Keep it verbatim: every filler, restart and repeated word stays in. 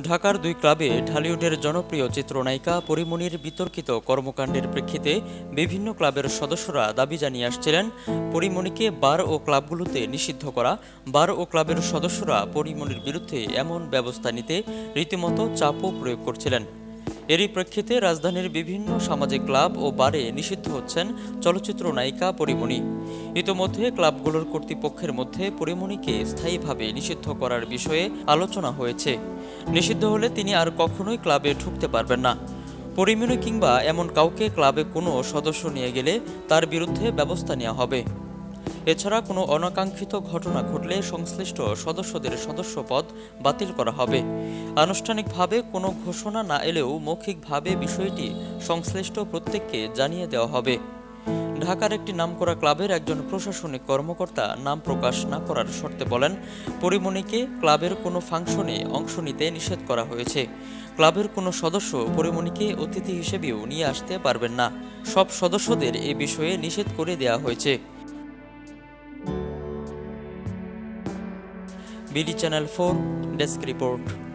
ঢাকার দুই ক্লাবে ঢালিউডের জনপ্রিয় চিত্রনায়িকা পরিমণির বিতর্কিত কর্মকাণ্ডের প্রেক্ষিতে বিভিন্ন ক্লাবের সদস্যরা দাবি জানিয়ে আসছিলেন পরিমণিকে বার ও ক্লাবগুলোতে নিষিদ্ধ করা। বার ও ক্লাবের সদস্যরা পরিমণির বিরুদ্ধে এমন ব্যবস্থা নিতে রীতিমতো চাপও প্রয়োগ করছিলেন। এরই প্রেক্ষিতে রাজধানীর বিভিন্ন সামাজিক ক্লাব ও বারে নিষিদ্ধ হচ্ছেন চলচ্চিত্র নায়িকা পরিমণি। ইতোমধ্যে ক্লাবগুলোর কর্তৃপক্ষের মধ্যে পরিমণিকে স্থায়ীভাবে নিষিদ্ধ করার বিষয়ে আলোচনা হয়েছে। নিষিদ্ধ হলে তিনি আর কখনোই ক্লাবে ঢুকতে পারবেন না। পরিমণি কিংবা এমন কাউকে ক্লাবে কোনো সদস্য নিয়ে গেলে তার বিরুদ্ধে ব্যবস্থা নেওয়া হবে। এছাড়া কোনো অনাকাঙ্ক্ষিত ঘটনা ঘটলে সংশ্লিষ্ট সদস্যদের সদস্যপদ বাতিল করা হবে। আনুষ্ঠানিকভাবে কোনো ঘোষণা না এলেও মৌখিকভাবে বিষয়টি সংশ্লিষ্ট প্রত্যেককে জানিয়ে দেওয়া হবে। ঢাকার একটি নামকরা ক্লাবের একজন প্রশাসনিক কর্মকর্তা নাম প্রকাশ না করার শর্তে বলেন, পরিমণিকে ক্লাবের কোনো ফাংশনে অংশ নিতে নিষেধ করা হয়েছে। ক্লাবের কোনো সদস্য পরিমণিকে অতিথি হিসেবেও নিয়ে আসতে পারবেন না। সব সদস্যদের এ বিষয়ে নিষেধ করে দেওয়া হয়েছে। BD channel four desk report.